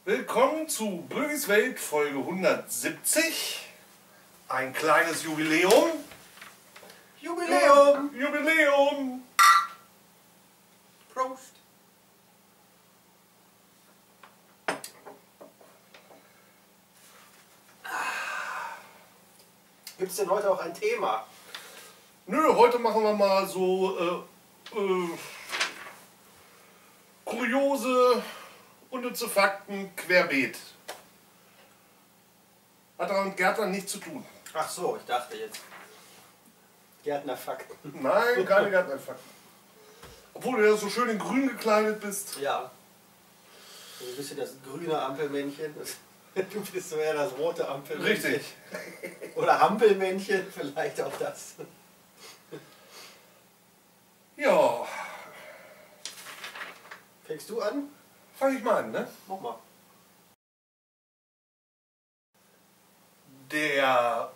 Willkommen zu Bögis Welt Folge 170. Ein kleines Jubiläum. Jubiläum! Jubiläum! Prost! Gibt es denn heute auch ein Thema? Nö, heute machen wir mal so kuriose, unnütze Fakten querbeet. Hat aber mit Gärtnern nichts zu tun. Ach so, ich dachte jetzt. Gärtnerfakten. Nein, keine Gärtnerfakten. Obwohl du ja so schön in grün gekleidet bist. Ja. So ein bisschen das grüne Ampelmännchen. Du bist so eher das rote Ampelmännchen. Richtig. Oder Hampelmännchen, vielleicht auch das. Ja, Fängst du an? fange ich mal an, ne? Mach mal. Der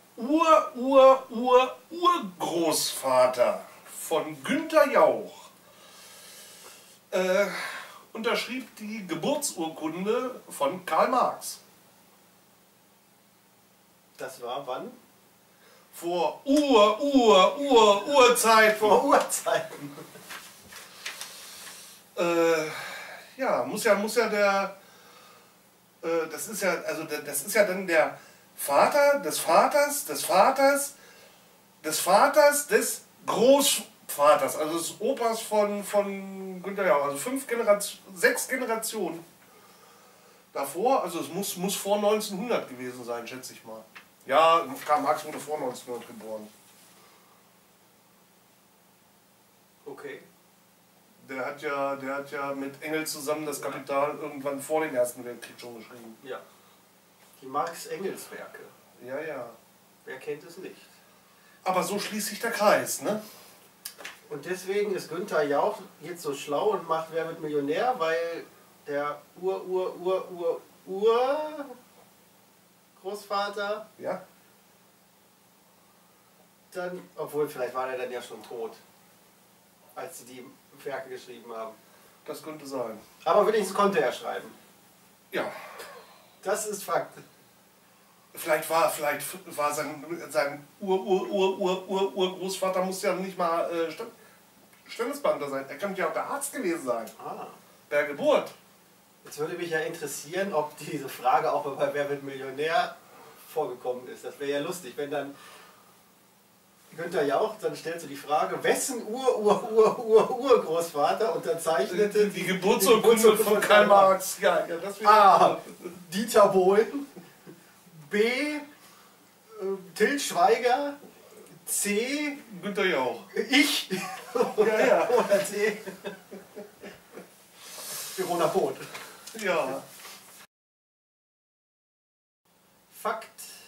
Urgroßvater von Günther Jauch unterschrieb die Geburtsurkunde von Karl Marx. Das war wann? Vor Urzeiten. Vor Urzeiten. Ja, muss ja der, das ist ja dann der Vater des Vaters des Vaters des Vaters des Großvaters, also des Opas von Günther Jauch, also 6 Generationen davor, also es muss vor 1900 gewesen sein, schätze ich mal. Ja, Karl Marx wurde vor 1900 geboren. Okay. Der hat ja mit Engels zusammen das Kapital irgendwann vor dem Ersten Weltkrieg schon geschrieben. Ja. Die Marx-Engels-Werke. Ja, ja. Wer kennt es nicht? Aber so schließt sich der Kreis, ne? Und deswegen ist Günther Jauch jetzt so schlau und macht Wer wird Millionär, weil der Großvater Ja? dann, obwohl vielleicht war er dann ja schon tot, als sie die Werke geschrieben haben. Das könnte sein. Aber wenigstens konnte er schreiben. Ja. Das ist Fakt. Vielleicht war sein Urgroßvater muss ja nicht mal Standesbeamter sein. Er könnte ja auch der Arzt gewesen sein. Ah. Bei der Geburt. Jetzt würde mich ja interessieren, ob diese Frage auch bei Wer wird Millionär vorgekommen ist. Das wäre ja lustig, wenn dann Günther Jauch, dann stellst du die Frage, wessen Urgroßvater unterzeichnete Die Geburtsurkunde von Karl Marx. Ja, das wäre A. Dieter Bohlen, B. Til Schweiger, C. Günther Jauch. Ich Ja. oder D. Verona Both. Ja. Fakt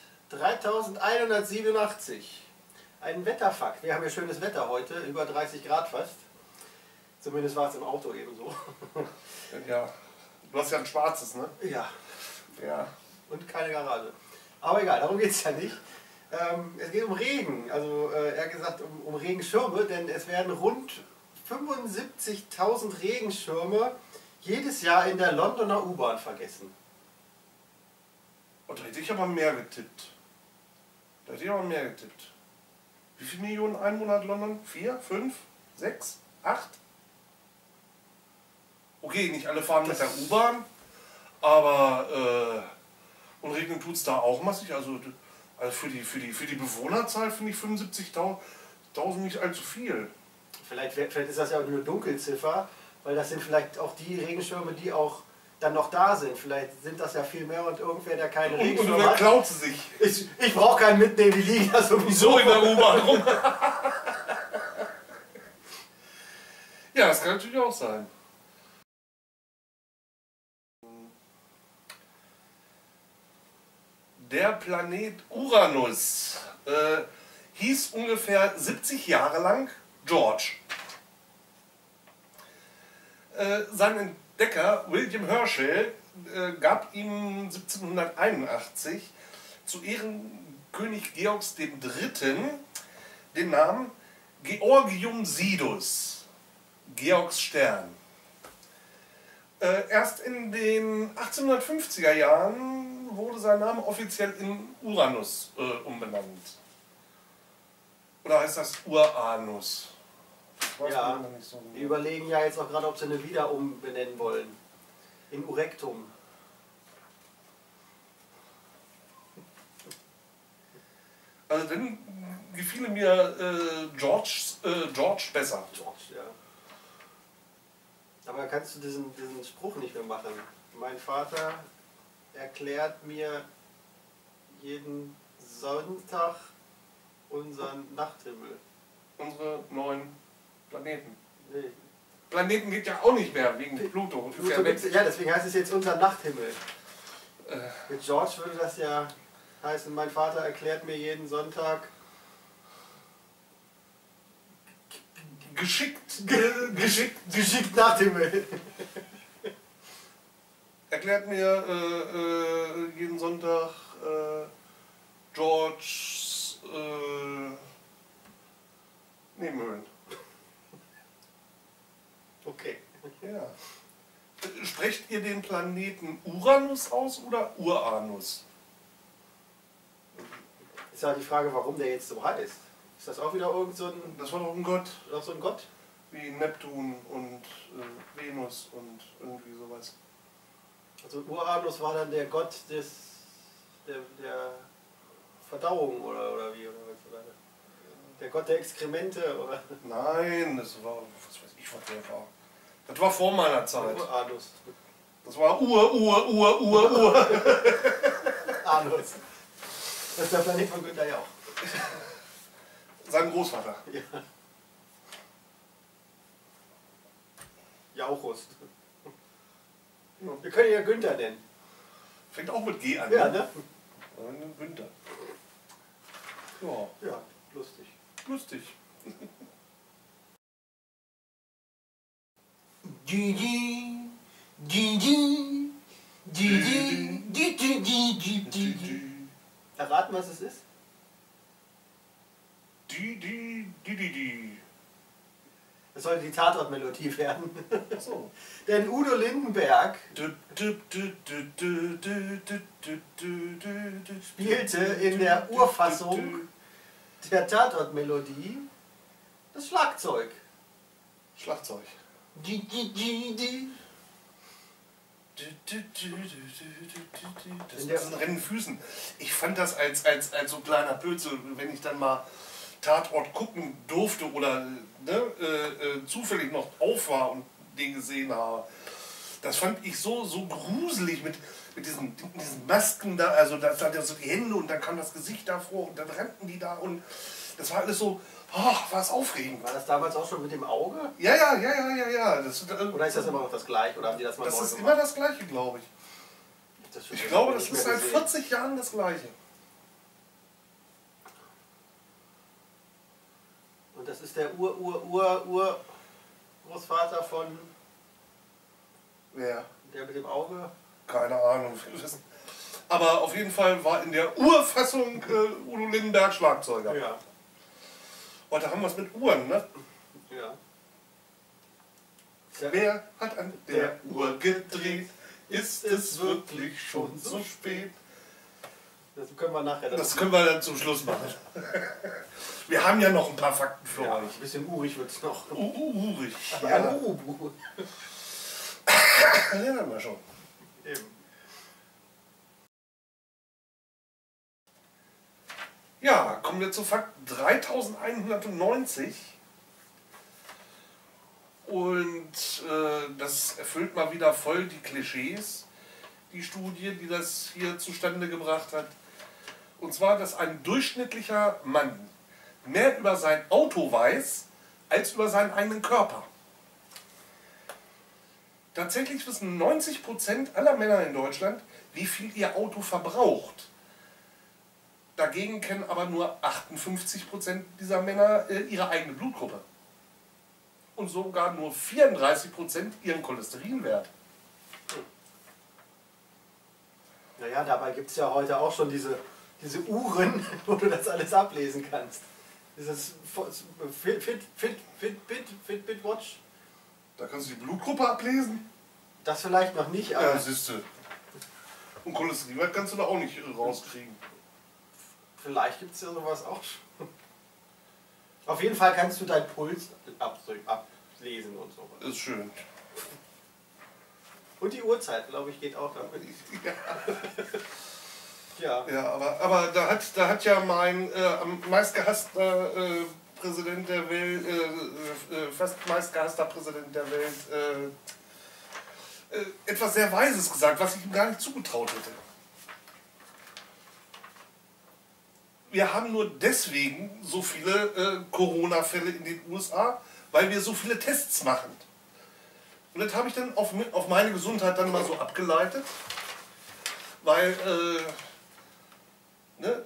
3187. Ein Wetterfakt. Wir haben ja schönes Wetter heute, über 30 Grad fast. Zumindest war es im Auto eben so. Ja. Du hast ja ein schwarzes, ne? Ja, Ja. und keine Garage. Aber egal, darum geht es ja nicht. Es geht um Regen, also er hat gesagt um Regenschirme, denn es werden rund 75.000 Regenschirme jedes Jahr in der Londoner U-Bahn vergessen. Und da hätte ich aber mehr getippt. Wie viele Millionen Einwohner hat London? 4, 5, 6, 8? Okay, nicht alle fahren mit der U-Bahn, aber und regnen tut es da auch massig. Also für die Bewohnerzahl finde ich 75.000 nicht allzu viel. Vielleicht ist das ja auch nur eine Dunkelziffer, weil das sind vielleicht auch die Regenschirme, die auch dann noch da sind. Vielleicht sind das ja viel mehr und irgendwer, der keine Und Regenschirme wer hat. klaut sie sich? Ich brauche keinen mitnehmen, die liegen da sowieso So in der U-Bahn rum. Ja, das kann natürlich auch sein. Der Planet Uranus hieß ungefähr 70 Jahre lang George. Sein Entdecker William Herschel gab ihm 1781 zu Ehren König Georgs III. Den Namen Georgium Sidus, Georgs Stern. Erst in den 1850er Jahren wurde sein Name offiziell in Uranus umbenannt. Oder heißt das Uranus? Das weiß Ja, man noch nicht so genau. die überlegen ja jetzt auch gerade, ob sie eine wieder umbenennen wollen. In Urectum. Also dann gefiele mir George besser. George, ja. Aber kannst du diesen Spruch nicht mehr machen? Mein Vater erklärt mir jeden Sonntag unseren Nachthimmel. Unsere 9 Planeten. Nee. Planeten geht ja auch nicht mehr wegen Pluto. Pluto gibt's, ja, deswegen heißt es jetzt unser Nachthimmel. Mit George würde das ja heißen, mein Vater erklärt mir jeden Sonntag. Geschickt Nachthimmel. Erklärt mir jeden Sonntag Georges Nebenhöhlen. Okay. Ja. Sprecht ihr den Planeten Uranus aus oder Uranus? Ist ja die Frage, warum der jetzt so heißt. Ist das auch wieder irgend so ein, Das war doch ein Gott, auch so ein Gott? wie Neptun und Venus und irgendwie sowas. Also Uranus war dann der Gott der Verdauung oder wie? Oder der Gott der Exkremente? Oder? Nein, das war, was weiß ich, was der war. Das war vor meiner Zeit. Uranus. Das war Ur. Anus. Das ist der Planet von Günther Jauch. Sein Großvater. Ja. Jauchus. Wir können ihn ja Günther nennen. Fängt auch mit G an. Ja, ne? ne? Günther. Ja, Ja, lustig. lustig. Erraten, was es ist? Die. Das sollte die Tatort-Melodie werden. Achso. Denn Udo Lindenberg spielte in der Urfassung der Tatort-Melodie das Schlagzeug. Schlagzeug. Das sind rennen Füßen. Ich fand das als so kleiner Pölzel, wenn ich dann mal Tatort gucken durfte oder zufällig noch auf war und den gesehen habe. Das fand ich so gruselig mit diesen Masken da, also da so die Hände und dann kam das Gesicht davor und dann rannten die da und das war alles so, war es aufregend. War das damals auch schon mit dem Auge? Ja. Oder ist das immer noch das gleiche? Oder haben die das mal Das neu ist gemacht? immer das Gleiche, glaube ich. Ich glaube, das ist seit 40 Jahren das Gleiche. Und das ist der Urgroßvater von Wer? der mit dem Auge? Keine Ahnung. Aber auf jeden Fall war in der Urfassung Udo Lindenberg Schlagzeuger. Ja. Heute haben wir es mit Uhren, ne? Ja. Wer hat an der Uhr gedreht? Ist es wirklich schon so spät? Das können wir nachher. Das können wir dann zum Schluss machen. Wir haben ja noch ein paar Fakten für ja, euch. ein bisschen urig wird es noch. Urig. Aber Ja, ein Urubu. erinnern wir schon. Eben. Ja, kommen wir zu Fakt 3190. Und das erfüllt mal wieder voll die Klischees, die Studie, die das hier zustande gebracht hat. Und zwar, dass ein durchschnittlicher Mann mehr über sein Auto weiß, als über seinen eigenen Körper. Tatsächlich wissen 90% aller Männer in Deutschland, wie viel ihr Auto verbraucht. Dagegen kennen aber nur 58% dieser Männer ihre eigene Blutgruppe. Und sogar nur 34% ihren Cholesterinwert. Naja, dabei gibt es ja heute auch schon diese Uhren, wo du das alles ablesen kannst. Dieses Fitbit Watch. Da kannst du die Blutgruppe ablesen. Das vielleicht noch nicht, Ja, aber siehste. Und Cholesterinwert kannst du da auch nicht rauskriegen. vielleicht gibt es ja sowas auch schon. Auf jeden Fall kannst du deinen Puls ablesen und so. Ist schön. Und die Uhrzeit, glaube ich, geht auch damit. Ja, Ja. ja, aber da hat ja mein am meistgehasster Präsident der Welt, fast meistgehasster Präsident der Welt, etwas sehr Weises gesagt, was ich ihm gar nicht zugetraut hätte. Wir haben nur deswegen so viele Corona-Fälle in den USA, weil wir so viele Tests machen. Und das habe ich dann auf meine Gesundheit dann mal so abgeleitet, weil ne,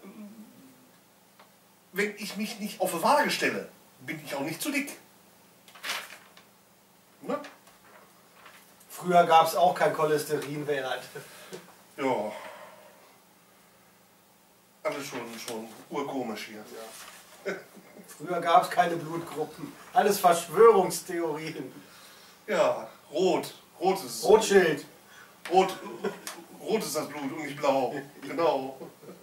wenn ich mich nicht auf die Waage stelle, bin ich auch nicht zu dick. Ne? Früher gab es auch kein Cholesterinwert. Ja. Alles schon urkomisch hier. Ja. Früher gab es keine Blutgruppen. Alles Verschwörungstheorien. Ja, rot. Rot ist Rotschild. Rot ist das Blut und nicht blau. Genau.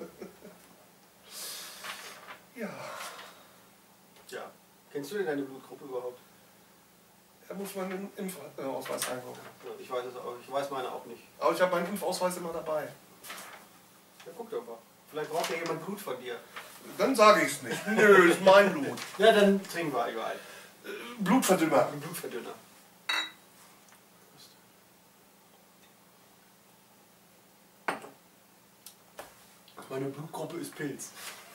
Ja, Ja. Kennst du denn deine Blutgruppe überhaupt? da muss man den Impfausweis reingucken. Ja, ich weiß es auch. Ich weiß meine auch nicht. Aber ich habe meinen Impfausweis immer dabei. Ja, guck doch mal. Vielleicht braucht ja jemand Blut von dir. Dann sage ich es nicht. Nö, ist mein Blut. Ja, dann trinken wir überall. Blutverdünner. Ein Blutverdünner. Meine Blutgruppe ist Pilz.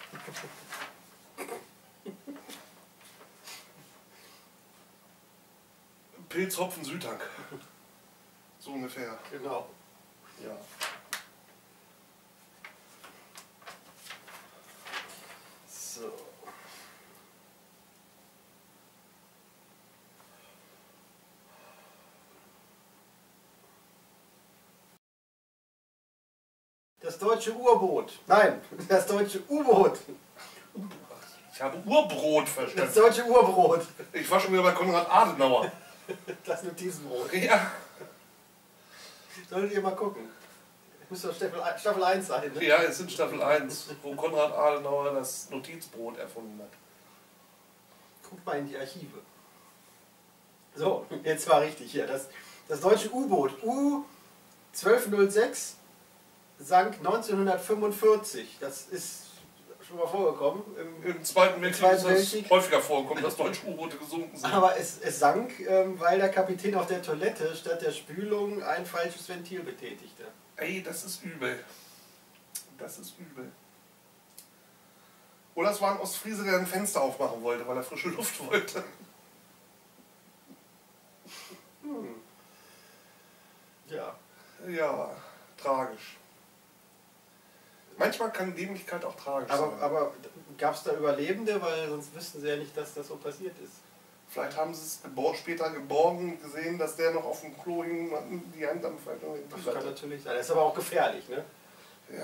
Pilz, Hopfen, Südtank. So ungefähr. Genau. Ja. So. Das deutsche Urboot. Nein, das deutsche U-Boot. Ich habe Urbrot Das verstanden. deutsche Urbrot. Ich war schon wieder bei Konrad Adenauer. Das Notizenbrot. Ja, Solltet ihr mal gucken. Muss doch Staffel 1 sein, ne? ja, es sind Staffel 1, wo Konrad Adenauer das Notizbrot erfunden hat. Guckt mal in die Archive. So, jetzt war richtig hier. Das deutsche U-Boot U-1206 sank 1945. Das ist schon mal vorgekommen. Im Zweiten Weltkrieg Zweiten ist das Weltkrieg. häufiger vorgekommen, dass deutsche U-Boote gesunken sind. Aber es sank, weil der Kapitän auf der Toilette statt der Spülung ein falsches Ventil betätigte. Ey, das ist übel. Das ist übel. Oder es war ein Ostfriese, der ein Fenster aufmachen wollte, weil er frische Luft wollte. Ja. Ja, tragisch. Manchmal kann Dämlichkeit auch tragisch sein. Aber gab es da Überlebende? Weil sonst wüssten sie ja nicht, dass das so passiert ist. Vielleicht haben sie es später geborgen und gesehen, dass der noch auf dem Klo hing und die Hand am falschen Ventil Das kann hatte. natürlich sein. Das ist aber auch gefährlich, ne? Ja.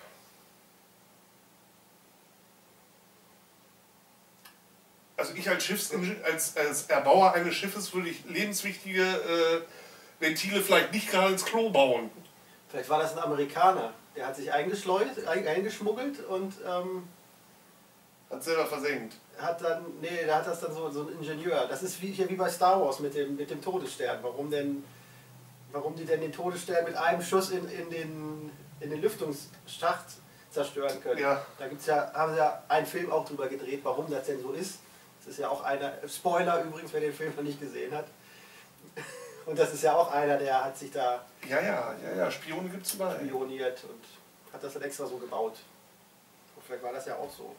Also ich als als Erbauer eines Schiffes würde ich lebenswichtige Ventile vielleicht nicht gerade ins Klo bauen. Vielleicht war das ein Amerikaner. Der hat sich eingeschmuggelt und Hat selber versenkt. hat dann, nee, da hat das dann so ein Ingenieur. Das ist wie bei Star Wars mit dem Todesstern. Warum die denn den Todesstern mit einem Schuss in den Lüftungsschacht zerstören können? Ja. Da haben sie ja einen Film auch drüber gedreht, warum das denn so ist. Das ist ja auch einer, Spoiler übrigens, wer den Film noch nicht gesehen hat. Und das ist ja auch einer, der hat sich da Ja, Spione gibt es überall. pioniert und hat das dann extra so gebaut. Und vielleicht war das ja auch so.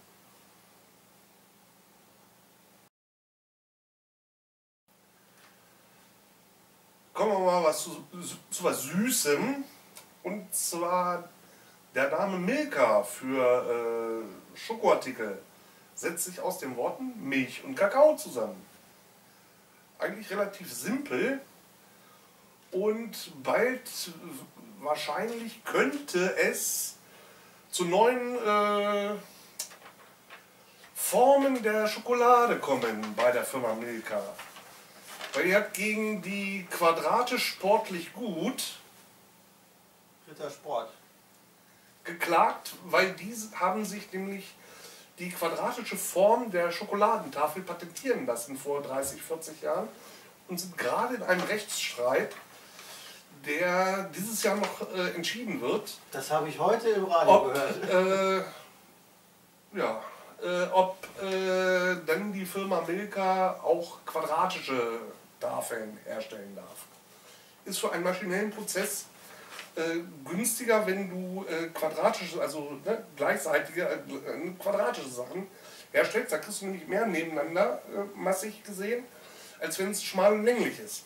Kommen wir mal zu was Süßem. Und zwar der Name Milka für Schokoartikel setzt sich aus den Worten Milch und Kakao zusammen. Eigentlich relativ simpel und bald wahrscheinlich könnte es zu neuen Formen der Schokolade kommen bei der Firma Milka. Weil die hat gegen die Quadrate sportlich gut Rittersport. geklagt, weil diese haben sich nämlich die quadratische Form der Schokoladentafel patentieren lassen vor 30, 40 Jahren und sind gerade in einem Rechtsstreit, der dieses Jahr noch entschieden wird. Das habe ich heute im Radio gehört. Ob dann die Firma Milka auch quadratische Tafeln herstellen darf. Ist für einen maschinellen Prozess günstiger, wenn du quadratische, also gleichseitige quadratische Sachen herstellst. Da kriegst du nämlich mehr nebeneinander, massig gesehen, als wenn es schmal und länglich ist.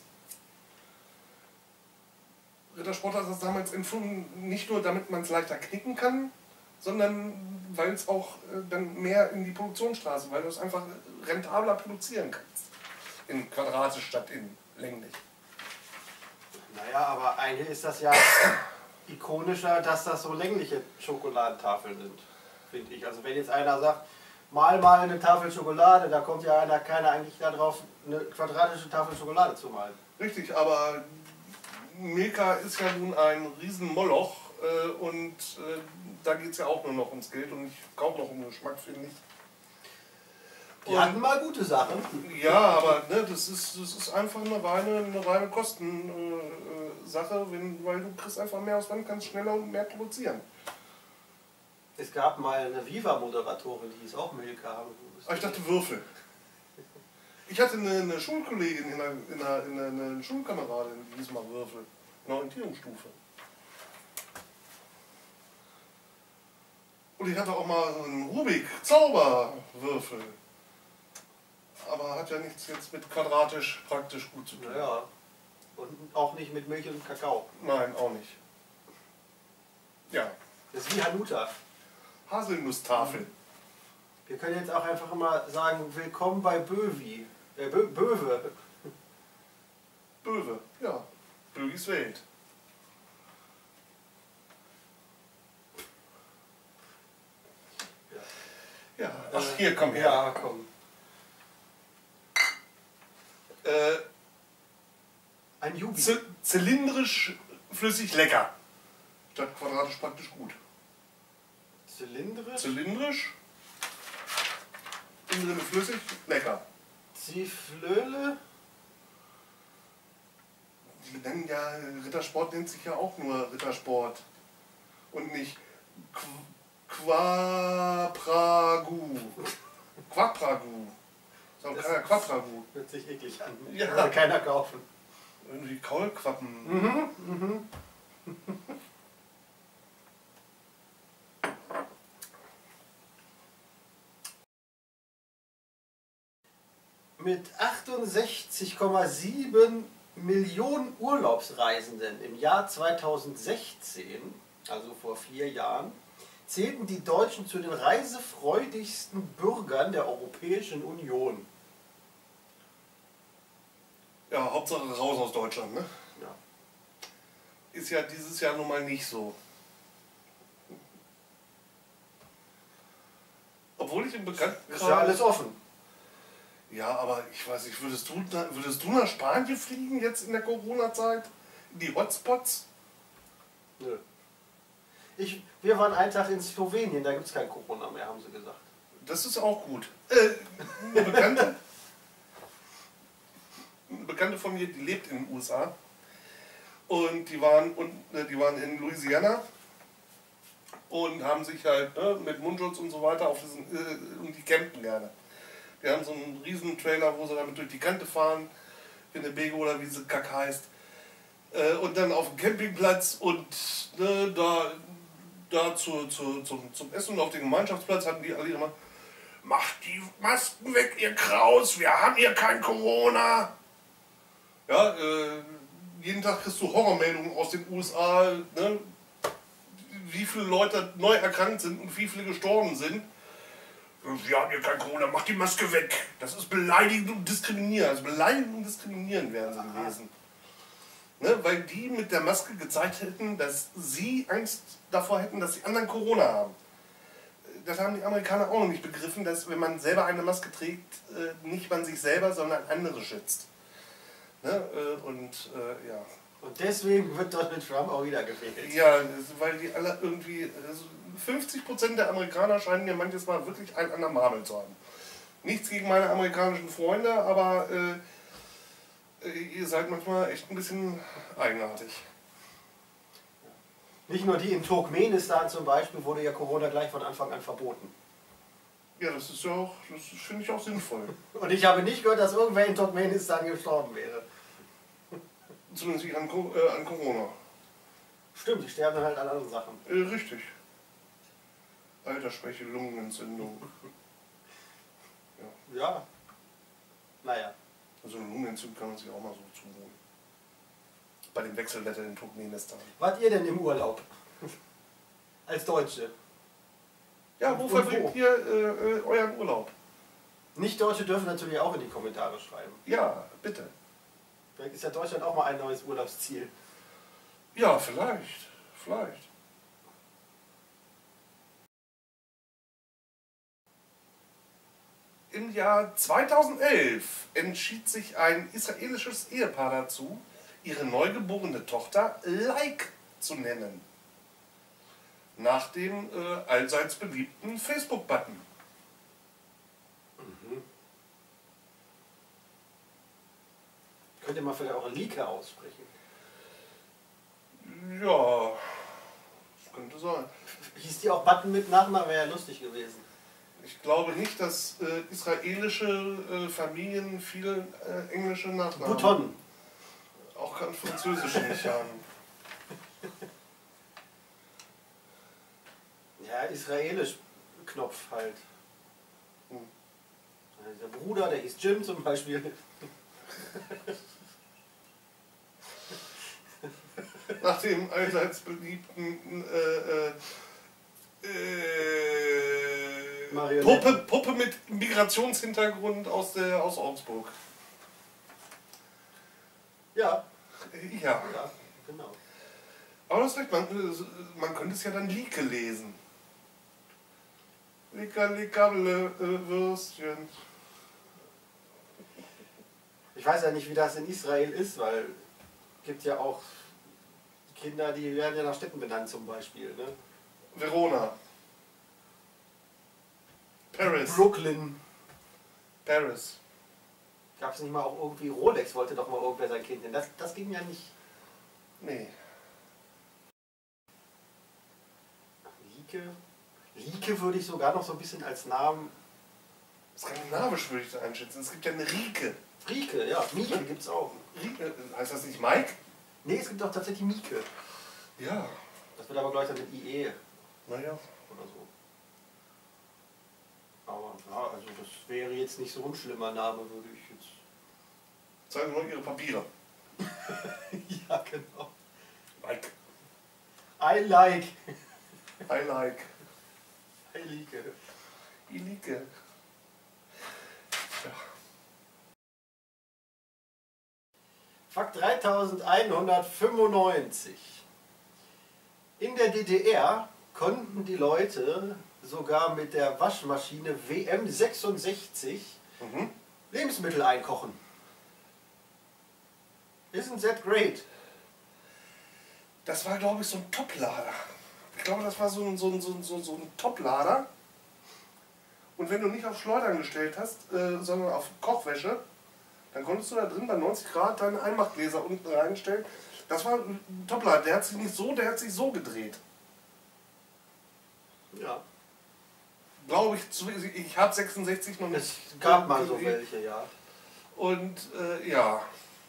Rittersport hat das damals empfunden, nicht nur damit man es leichter knicken kann, sondern weil es auch dann mehr in die Produktionsstraße, weil du es einfach rentabler produzieren kannst. In quadratisch statt in länglich. Naja, aber eigentlich ist das ja ikonischer, dass das so längliche Schokoladentafeln sind, finde ich. Also wenn jetzt einer sagt, mal eine Tafel Schokolade, da kommt ja keiner eigentlich darauf, eine quadratische Tafel Schokolade zu malen. Richtig, aber Milka ist ja nun ein Riesenmoloch und da geht es ja auch nur noch ums Geld und ich kaufe noch um den Geschmack, finde ich. Die hatten mal gute Sachen. Ja, aber das ist einfach eine reine Kostensache, weil du kriegst einfach mehr aus Land, kannst schneller und mehr produzieren. Es gab mal eine Viva-Moderatorin, die hieß auch Milka. Aber ich dachte Würfel. Ich hatte eine Schulkollegin, eine Schulkameradin, die hieß mal Würfel, in der Orientierungsstufe. Und ich hatte auch mal einen Rubik-Zauberwürfel. Aber hat ja nichts jetzt mit quadratisch praktisch gut zu tun. Naja, und auch nicht mit Milch und Kakao. Nein, auch nicht. Ja. Das ist wie Hanuta. Haselnusstafel. Wir können jetzt auch einfach immer sagen, willkommen bei Böwi. Böwe. Böwe, ja. Bögis Welt. Ja, ach, hier, komm her. Ja, komm. Ein Jubi. Zylindrisch flüssig lecker. Statt quadratisch praktisch gut. Zylindrisch? Zylindrisch. Innen drin flüssig, lecker. Ziflöle? Die nennen ja, Rittersport nennt sich ja auch nur Rittersport. Und nicht Quapragu. Quapragu. Ist auch keiner Quapragu. Hört sich eklig an. Ja. Würde keiner kaufen. Irgendwie Kaulquappen. Mit 68,7 Millionen Urlaubsreisenden im Jahr 2016, also vor 4 Jahren, zählten die Deutschen zu den reisefreudigsten Bürgern der Europäischen Union. Ja, Hauptsache raus aus Deutschland, ne? Ja. Ist ja dieses Jahr nun mal nicht so. Obwohl ich im Bekanntenkreis... Ist ja alles offen. Ja, aber ich weiß nicht, würdest du nach Spanien fliegen jetzt in der Corona-Zeit? In die Hotspots? Nö. Wir waren einen Tag in Slowenien, da gibt es kein Corona mehr, haben sie gesagt. Das ist auch gut. Eine Bekannte von mir, die lebt in den USA. Und die waren in Louisiana und haben sich halt mit Mundschutz und so weiter und die campen gerne. Die haben so einen riesen Trailer, wo sie damit durch die Kante fahren, Winnebago oder wie sie Kack heißt. Und dann auf dem Campingplatz und da zum Essen und auf dem Gemeinschaftsplatz hatten die alle immer: Macht die Masken weg, ihr Kraus, wir haben hier kein Corona. Ja, jeden Tag kriegst du Horrormeldungen aus den USA, ne? Wie viele Leute neu erkrankt sind und wie viele gestorben sind. Wir haben hier kein Corona, mach die Maske weg. Das ist beleidigend und diskriminieren. Also beleidigend und diskriminieren wären sie gewesen. Ne? Weil die mit der Maske gezeigt hätten, dass sie Angst davor hätten, dass die anderen Corona haben. Das haben die Amerikaner auch noch nicht begriffen, dass wenn man selber eine Maske trägt, nicht man sich selber, sondern andere schützt. Ne? Ja. Und deswegen wird Donald Trump auch wieder gewählt. Ja, weil die alle irgendwie, also 50% der Amerikaner scheinen ja manches Mal wirklich einen an der Marmel zu haben. Nichts gegen meine amerikanischen Freunde, aber ihr seid manchmal echt ein bisschen eigenartig. Nicht nur die in Turkmenistan zum Beispiel wurde ja Corona gleich von Anfang an verboten. Ja, das ist ja auch, das finde ich auch sinnvoll. Und ich habe nicht gehört, dass irgendwer in Turkmenistan gestorben wäre. Zumindest nicht an Corona. Stimmt, die sterben dann halt an anderen Sachen. Richtig. Altersschwäche, Lungenentzündung. Ja. Naja. Also eine Lungenentzündung kann man sich auch mal so zuholen. Bei dem Wechselwetter in Turkmenistan. Wart ihr denn im Urlaub? Als Deutsche? Ja, wo Und verbringt ihr euren Urlaub? Nicht-Deutsche dürfen natürlich auch in die Kommentare schreiben. Ja, bitte. Vielleicht ist ja Deutschland auch mal ein neues Urlaubsziel. Ja, vielleicht. Vielleicht. Im Jahr 2011 entschied sich ein israelisches Ehepaar dazu, ihre neugeborene Tochter Like zu nennen. Nach dem allseits beliebten Facebook-Button. Könnte man vielleicht auch Like aussprechen. Ja, das könnte sein. Hieß die auch Button mit Nachnamen, wäre ja lustig gewesen. Ich glaube nicht, dass israelische Familien viel englische Nachnamen Button. auch ganz französische nicht haben. Ja, israelisch Knopf halt. Hm. Der Bruder, der hieß Jim zum Beispiel. Nach dem allseits beliebten Puppe mit Migrationshintergrund aus Augsburg. Ja. Ja. Ja, genau. Aber das recht, man könnte es ja dann Lieke lesen. Lickerle Würstchen. Ich weiß ja nicht, wie das in Israel ist, weil es gibt ja auch Kinder, die werden ja nach Städten benannt zum Beispiel. Ne? Verona. Paris. Brooklyn. Paris. Gab es nicht mal auch irgendwie Rolex, wollte doch mal irgendwer sein Kind nennen. Das ging ja nicht. Nee. Lieke? Lieke würde ich sogar noch so ein bisschen als Namen. Skandinavisch würde ich das einschätzen. Es gibt ja eine Rieke. Rieke, ja. Mieke gibt es auch. Rieke, heißt das nicht Mike? Nee, es gibt auch tatsächlich Mieke. Ja. Das wird aber gleich dann mit IE Naja. oder so. Aber ja, also das wäre jetzt nicht so ein schlimmer Name, würde ich jetzt. Zeigen nur Ihre Papiere. Ja, genau. Like. I like. I like. I like. Ilike. Ja. Fakt 3195. In der DDR konnten die Leute sogar mit der Waschmaschine WM66 Lebensmittel einkochen. Isn't that great? Das war, glaube ich, so ein Toplader. Ich glaube, das war so ein Toplader. Und wenn du nicht auf Schleudern gestellt hast, sondern auf Kochwäsche, dann konntest du da drin bei 90 Grad deine Einmachgläser unten reinstellen. Das war ein Toplader. Der hat sich nicht so, der hat sich so gedreht. Ja. Glaube ich, ich habe 66 noch nicht. Es gab mal so welche, ja. Und ja.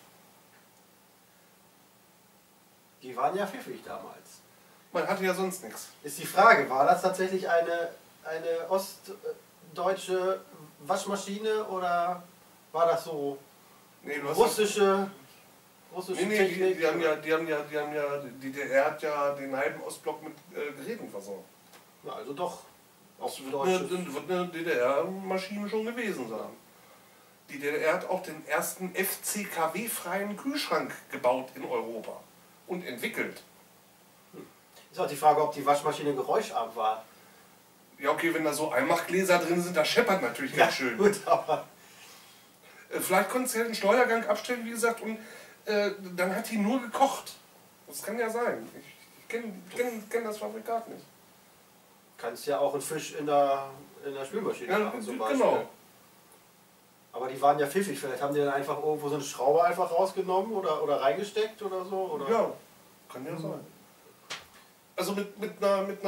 Die waren ja pfiffig damals. Man hatte ja sonst nichts. Ist die Frage, war das tatsächlich eine ostdeutsche Waschmaschine oder war das so Nee, russische Technik? Die DDR hat ja den halben Ostblock mit Geräten versorgt. Ja, also doch. Das wird eine DDR-Maschine schon gewesen sein. Die DDR hat auch den ersten FCKW-freien Kühlschrank gebaut in Europa und entwickelt. Ist auch die Frage, ob die Waschmaschine geräuscharm war. Ja, okay, wenn da so Einmachgläser drin sind, das scheppert natürlich ganz schön. Gut, aber Vielleicht konnte sie ja den Steuergang abstellen, wie gesagt, und dann hat die nur gekocht. Das kann ja sein. Ich kenn das Fabrikat nicht. Kannst ja auch einen Fisch in der Spülmaschine machen zum Beispiel. Genau. Aber die waren ja pfiffig, vielleicht haben die dann einfach irgendwo so eine Schraube einfach rausgenommen oder reingesteckt oder so? Oder? Ja, kann ja sein. Also mit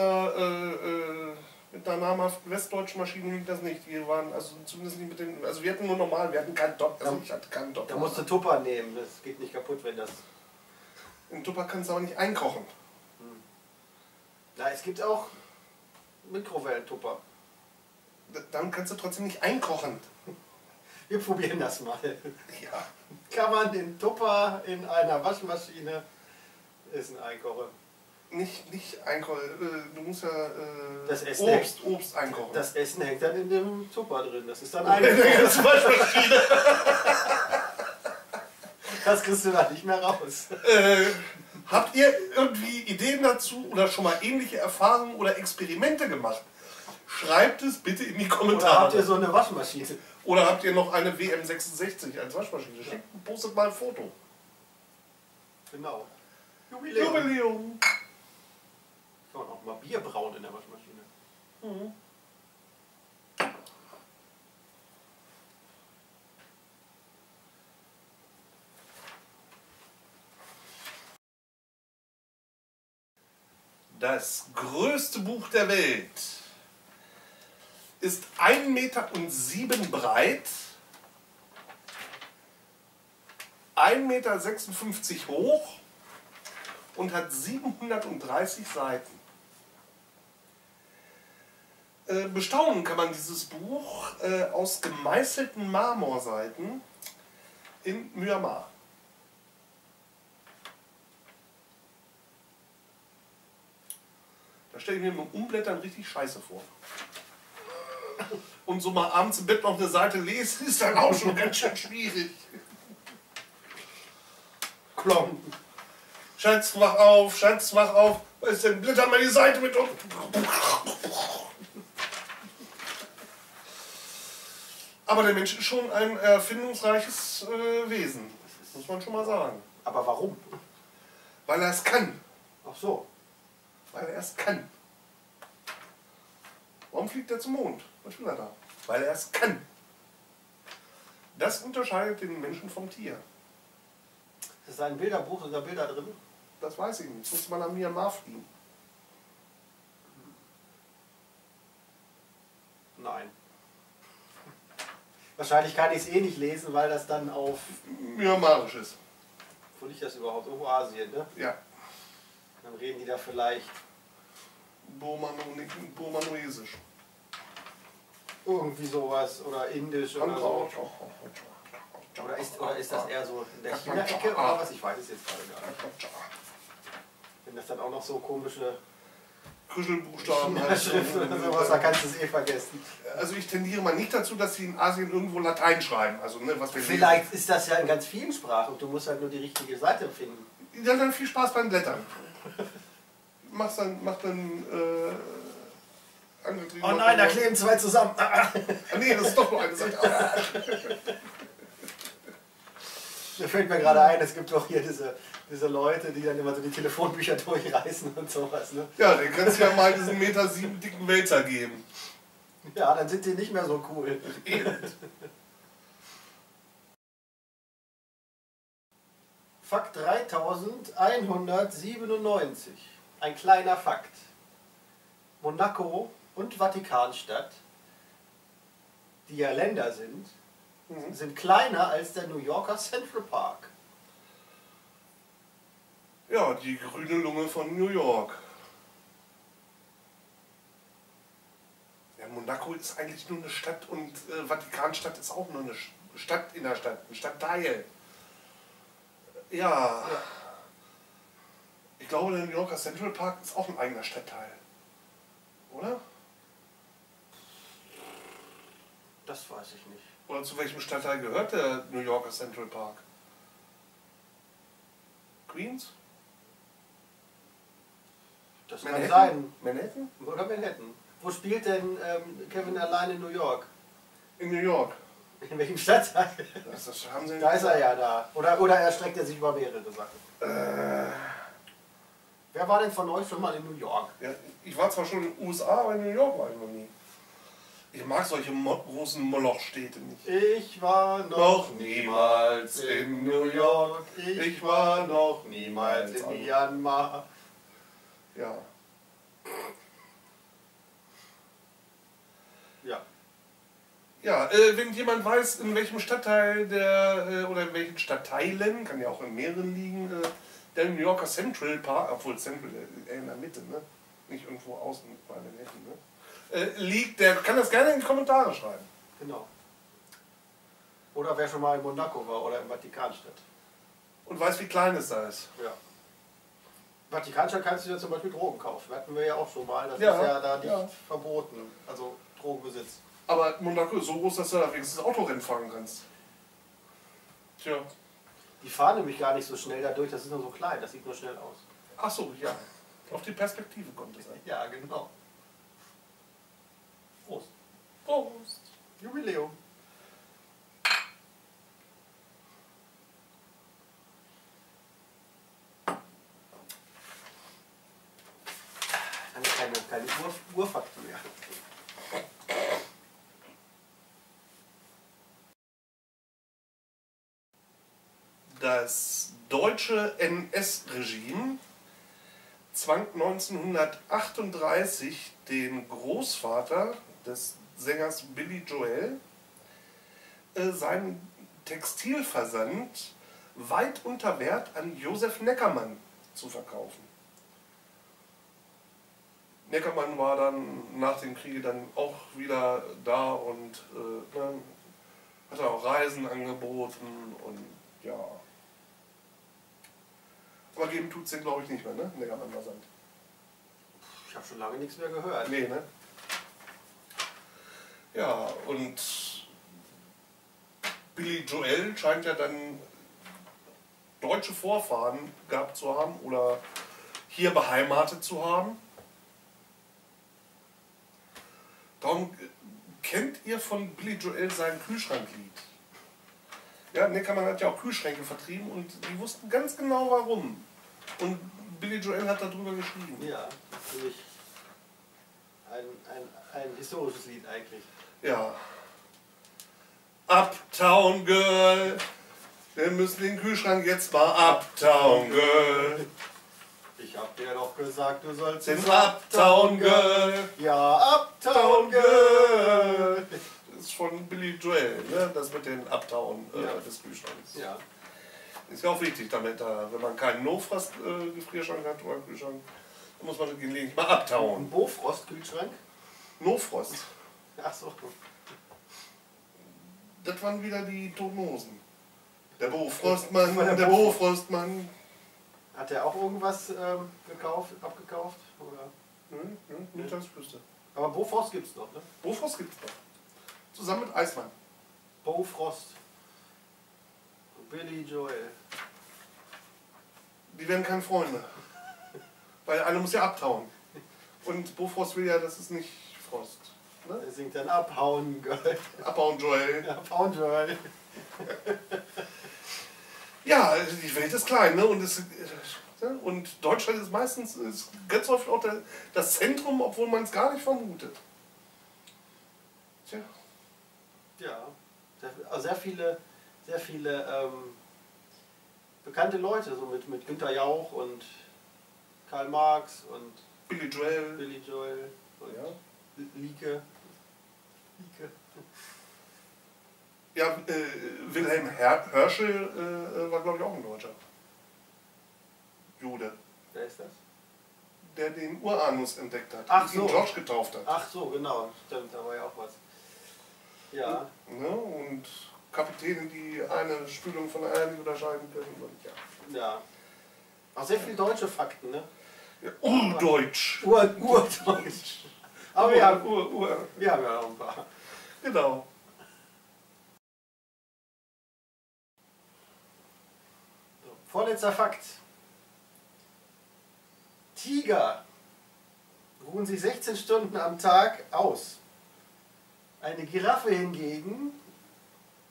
einer namhaften westdeutschen Maschine ging das nicht. Die waren also zumindest nicht mit den. Also wir hatten nur normal, wir hatten keinen Dopp. Also ich hatte keinen Dopp. Da musst du Tupper nehmen, das geht nicht kaputt, wenn das. In Tupper kannst du aber nicht einkochen. Na, es gibt auch Mikrowellentupper. Damit kannst du trotzdem nicht einkochen. Wir probieren das mal. Ja. Kann man den Tupper in einer Waschmaschine Essen einkochen? Nicht einkochen. Du musst ja das Essen Obst einkochen. Das Essen hängt dann in dem Tupper drin. Das ist dann eine Waschmaschine. Das kriegst du da nicht mehr raus. Habt ihr irgendwie Ideen dazu oder schon mal ähnliche Erfahrungen oder Experimente gemacht? Schreibt es bitte in die Kommentare. Oder habt ihr so eine Waschmaschine? Oder habt ihr noch eine WM66 als Waschmaschine? Schickt, postet mal ein Foto. Genau. Jubiläum. Jubiläum. Kann man auch mal Bier brauen in der Waschmaschine. Mhm. Das größte Buch der Welt ist 1,07 Meter breit, 1,56 Meter hoch und hat 730 Seiten. Bestaunen kann man dieses Buch aus gemeißelten Marmorseiten in Myanmar. Da stelle ich mir mit dem Umblättern richtig scheiße vor. Und so mal abends im Bett noch eine Seite lesen, ist dann auch schon ganz schön schwierig. Klong. Schatz, wach auf, Schatz, wach auf. Was ist denn? Blätter mal die Seite mit um. Aber der Mensch ist schon ein erfindungsreiches Wesen. Das muss man schon mal sagen. Aber warum? Weil er es kann. Ach so. Weil er es kann. Warum fliegt er zum Mond? Was will er da? Weil er es kann. Das unterscheidet den Menschen vom Tier. Das ist ein Bilderbuch, sind da Bilder drin? Das weiß ich nicht. Jetzt muss man an Myanmar fliegen. Nein. Wahrscheinlich kann ich es eh nicht lesen, weil das dann auf... Myanmarisch ist. Wo liegt das überhaupt? Irgendwo Asien, ne? Ja. Dann reden die da vielleicht... Burmanoesisch. Irgendwie sowas oder Indisch oder so. Oder ist das eher so in der China-Ecke oder was? Ich weiß es jetzt gerade gar nicht. Wenn das dann auch noch so komische Kuschelbuchstaben China-Schrift oder sowas, da kannst du es eh vergessen. Also ich tendiere mal nicht dazu, dass sie in Asien irgendwo Latein schreiben. Also, ne, was wir vielleicht ist das ja in ganz vielen Sprachen. Du musst halt nur die richtige Seite finden. Ja, dann viel Spaß beim Blättern. Mach dann angetrieben. Oh nein, da kleben zwei zusammen. Nee, das ist doch nur eine Seite. Da fällt mir gerade ein, es gibt doch hier diese Leute, die dann immer so die Telefonbücher durchreißen und sowas. Ne? Ja, den kannst du ja mal diesen 1,7 Meter dicken Wälzer geben. Ja, dann sind die nicht mehr so cool. Eben. Fakt 3197. Ein kleiner Fakt. Monaco und Vatikanstadt, die ja Länder sind, sind kleiner als der New Yorker Central Park. Ja, die grüne Lunge von New York. Ja, Monaco ist eigentlich nur eine Stadt und Vatikanstadt ist auch nur eine Stadt in der Stadt, ein Stadtteil. Ja. Ich glaube, der New Yorker Central Park ist auch ein eigener Stadtteil. Oder? Das weiß ich nicht. Oder zu welchem Stadtteil gehört der New Yorker Central Park? Queens? Das Manhattan? kann sein. Manhattan? Oder Manhattan. Wo spielt denn Kevin allein in New York? In New York. In welchem Stadtteil? Das haben sie Da ist er ja da. Oder erstreckt er sich über mehrere Sachen? Wer war denn von euch schon mal in New York? Ja, ich war zwar schon in den USA, aber in New York war ich noch nie. Ich mag solche großen Molochstädte nicht. Ich war noch niemals in New York. Ich war noch niemals in Myanmar. Ja. Ja. Ja, wenn jemand weiß, in welchem Stadtteil oder in welchen Stadtteilen, kann ja auch in mehreren liegen, der New Yorker Central Park, obwohl Central in der Mitte, ne? Nicht irgendwo außen bei Manhattan, ne? Liegt, der kann das gerne in die Kommentare schreiben. Genau. Oder wer schon mal in Monaco war oder in Vatikanstadt. Und weiß, wie klein es da ist. Ja. Vatikanstadt kannst du ja zum Beispiel Drogen kaufen. Hatten wir ja auch schon mal. Das Ja, ist ja da nicht ja. verboten. Also Drogenbesitz. Aber Monaco ist so groß, dass du da wenigstens Autorennen fahren kannst. Tja. Die fahren nämlich gar nicht so schnell dadurch, das ist nur so klein, das sieht nur schnell aus. Ach so, ja. Auf die Perspektive kommt es an. Ja, genau. Prost. Prost. Jubiläum. Keine Urfaktor mehr. Das deutsche NS-Regime zwang 1938 den Großvater des Sängers Billy Joel, seinen Textilversand weit unter Wert an Josef Neckermann zu verkaufen. Neckermann war dann nach dem Krieg dann auch wieder da und hat auch Reisen angeboten und ja. Aber geben tut es den, glaube ich, nicht mehr, ne? Neckermann-Versand. Ich habe schon lange nichts mehr gehört. Nee, ne? Ja, und Billy Joel scheint ja dann deutsche Vorfahren gehabt zu haben oder hier beheimatet zu haben. Darum kennt ihr von Billy Joel sein Kühlschranklied. Ja, Neckermann hat ja auch Kühlschränke vertrieben und die wussten ganz genau warum. Und Billy Joel hat darüber geschrieben. Ja, natürlich ein historisches Lied eigentlich. Ja. Uptown Girl, wir müssen den Kühlschrank jetzt mal Uptown Girl. Ich hab dir doch gesagt, du sollst Den Uptown Girl. Ja, Uptown Girl. Das ist von Billy Joel, ne? Das mit den Uptown Ja. des Kühlschranks. Ja. Ist ja auch wichtig, damit wenn man keinen No-Frost-Gefrierschrank hat oder Kühlschrank, dann muss man gelegentlich mal Ein Uptown. Bofrost-Kühlschrank? No-Frost. Ach so. Das waren wieder die Toten. Der Bofrostmann, Von der der Bofrostmann. Hat der auch irgendwas abgekauft? Oder? Nicht als Küste. Aber Bofrost gibt's noch, ne? Bofrost gibt's noch. Zusammen mit Eismann. Bofrost. Billy Joel. Die werden keine Freunde. Weil einer muss ja abtauen. Und Bofrost will ja, das ist nicht Frost. Ne? Er singt dann Abhauen Girl. Abbauen Joel. Abhauen Joel. Ja, die Welt ist klein, ne? Und Deutschland ist meistens ganz häufig auch das Zentrum, obwohl man es gar nicht vermutet. Tja. Ja. Sehr viele bekannte Leute, so mit Günter Jauch und Karl Marx und Billy Joel. Billy Joel und Ja. Lieke. Ja, Wilhelm Herschel war, glaube ich, auch ein Deutscher. Jude. Wer ist das? Der den Uranus entdeckt hat. Ach und so. ihn George getauft hat. Ach so, genau. Stimmt, da war ja auch was. Ja. Ne? Und Kapitäne, die eine Spülung von einer nicht unterscheiden können. Und ja. Ja. Auch sehr viele deutsche Fakten, ne? Ja, Urdeutsch. Urdeutsch. Aber wir haben ja auch ein paar. Genau. So, vorletzter Fakt. Tiger ruhen sich 16 Stunden am Tag aus. Eine Giraffe hingegen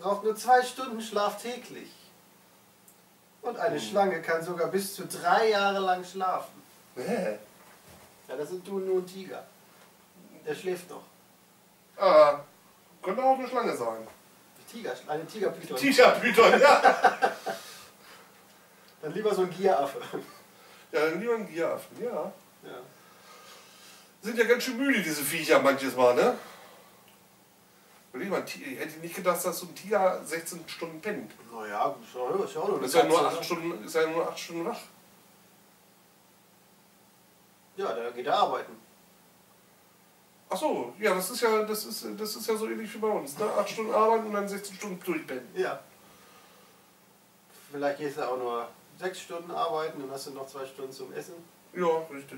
braucht nur 2 Stunden Schlaf täglich. Und eine Schlange kann sogar bis zu 3 Jahre lang schlafen. Ja, das sind nur ein Tiger. Der schläft noch. Ah, könnte auch eine Schlange sein. Eine Tigerpython. Tigerpython, ja. Dann lieber so ein Gieraffe. Ja, dann lieber ein Gieraffen, ja. Ja. Sind ja ganz schön müde, diese Viecher manches Mal, ne? Ich hätte nicht gedacht, dass so ein Tiger 16 Stunden pennt. Naja, ist ja auch nur eine Ist ja nur Katze, 8 Stunden, ist ja nur 8 Stunden wach. Ja, da geht er arbeiten. Ach so, ja, das ist ja so ähnlich wie bei uns, ne? 8 Stunden arbeiten und dann 16 Stunden durchpennen. Ja. Vielleicht gehst du auch nur 6 Stunden arbeiten und hast du noch 2 Stunden zum Essen. Ja, richtig.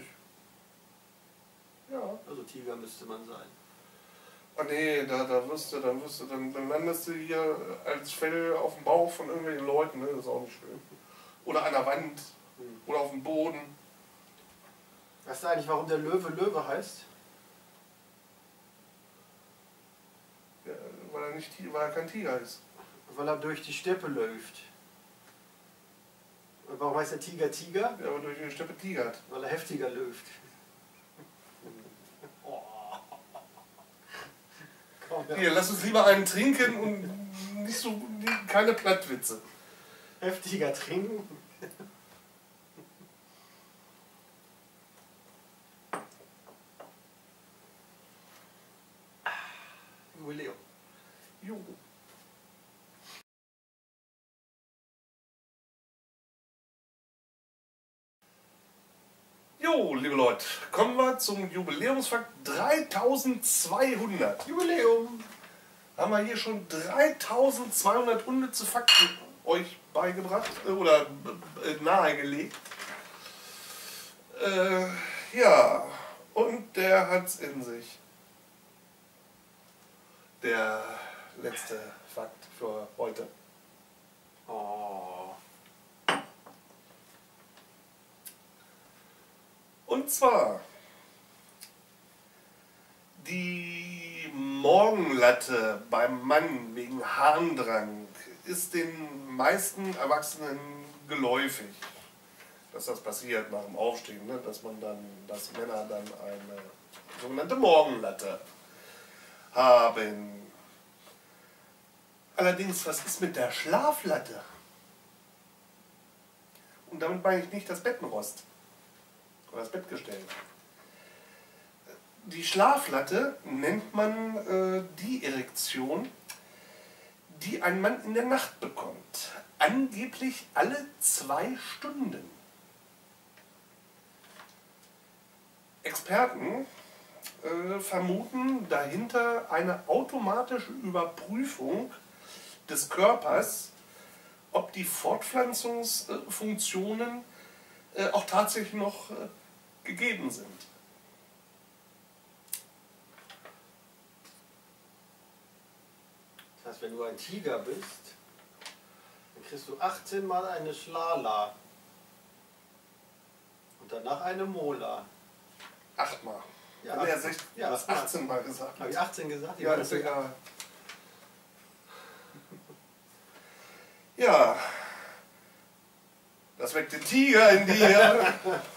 Ja. Also Tiger müsste man sein. Ah nee, dann landest du hier als Fell auf dem Bauch von irgendwelchen Leuten, ne? Das ist auch nicht schön. Oder an der Wand. Oder auf dem Boden. Weißt du eigentlich, warum der Löwe Löwe heißt? Ja, weil er kein Tiger ist. Weil er durch die Steppe läuft. Und warum heißt der Tiger Tiger? Ja, aber durch die Steppe tigert. Weil er heftiger läuft. Komm, ja. Hier, lass uns lieber einen trinken und keine Plattwitze. Heftiger trinken. Jubiläum. Jo. Jo, liebe Leute, kommen wir zum Jubiläumsfakt 3200. Jubiläum. Haben wir hier schon 3200 unnütze Fakten euch beigebracht oder nahegelegt. Ja, und der hat's in sich. Der letzte Fakt für heute. Oh. Und zwar die Morgenlatte beim Mann wegen Harndrang ist den meisten Erwachsenen geläufig, dass das passiert nach dem Aufstehen, ne? Dass Männer dann eine sogenannte Morgenlatte haben. Allerdings, was ist mit der Schlaflatte? Und damit meine ich nicht das Bettenrost oder das Bettgestell. Die Schlaflatte nennt man die Erektion, die ein Mann in der Nacht bekommt. Angeblich alle 2 Stunden. Experten vermuten dahinter eine automatische Überprüfung des Körpers, ob die Fortpflanzungsfunktionen auch tatsächlich noch gegeben sind. Das heißt, wenn du ein Tiger bist, dann kriegst du 18 Mal eine Schlala. Und danach eine Mola. 8 Mal. Ja, Ja, ja, du hast 18 Mal gesagt. Habe ich 18 gesagt? Ja, ist egal. Ja, das weckt den Tiger in dir.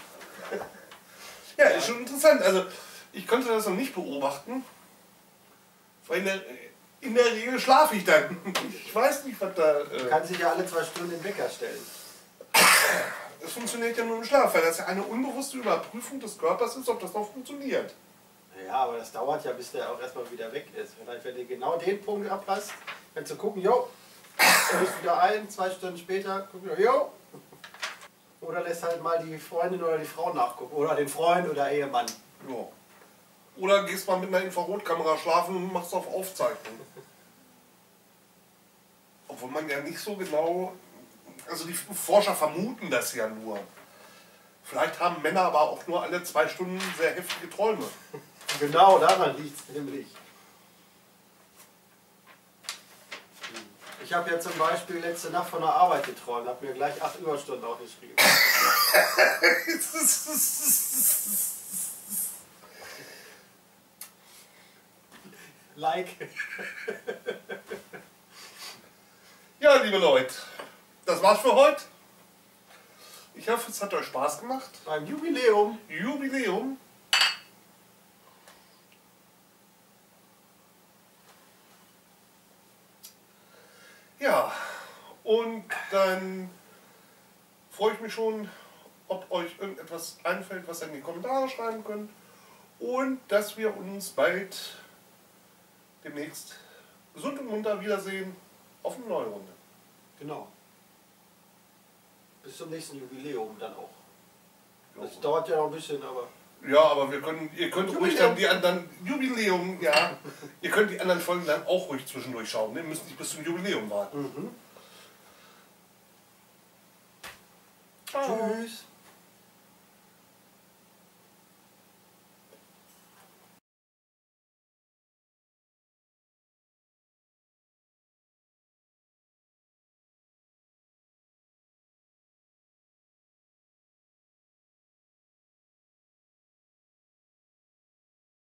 Ja, ist schon interessant. Also, ich konnte das noch nicht beobachten, weil in der Regel schlafe ich dann. Ich weiß nicht, was da... Du kannst dich ja alle 2 Stunden den Wecker stellen. Das funktioniert ja nur im Schlaf, weil das ja eine unbewusste Überprüfung des Körpers ist, ob das noch funktioniert. Ja, aber das dauert ja, bis der auch erstmal wieder weg ist. Vielleicht, wenn du genau den Punkt abpasst, kannst du gucken, jo, er ist wieder ein, 2 Stunden später, gucken, jo. Oder lässt halt mal die Freundin oder die Frau nachgucken. Oder den Freund oder Ehemann. Ja. Oder gehst mal mit einer Infrarotkamera schlafen und machst auf Aufzeichnung. Obwohl man ja nicht so genau... Also die Forscher vermuten das ja nur. Vielleicht haben Männer aber auch nur alle 2 Stunden sehr heftige Träume. Genau, daran liegt es nämlich. Ich habe ja zum Beispiel letzte Nacht von der Arbeit geträumt, habe mir gleich 8 Überstunden aufgeschrieben. Ja, Ja, liebe Leute, das war's für heute. Ich hoffe, es hat euch Spaß gemacht. Beim Jubiläum. Jubiläum. Ja, und dann freue ich mich schon, ob euch irgendetwas einfällt, was ihr in die Kommentare schreiben könnt. Und dass wir uns bald demnächst gesund und munter wiedersehen auf eine neue Runde. Genau. Bis zum nächsten Jubiläum dann auch. Ja. Das dauert ja noch ein bisschen, aber... Ja, aber ihr könnt ruhig dann die anderen Jubiläum, ja, ihr könnt die anderen Folgen dann auch ruhig zwischendurch schauen. Ne? Ihr müsst nicht bis zum Jubiläum warten. Mhm. Ciao. Tschüss.